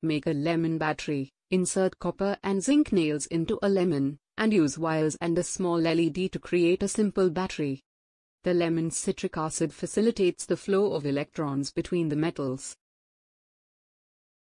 Make a lemon battery, insert copper and zinc nails into a lemon, and use wires and a small LED to create a simple battery. The lemon's citric acid facilitates the flow of electrons between the metals.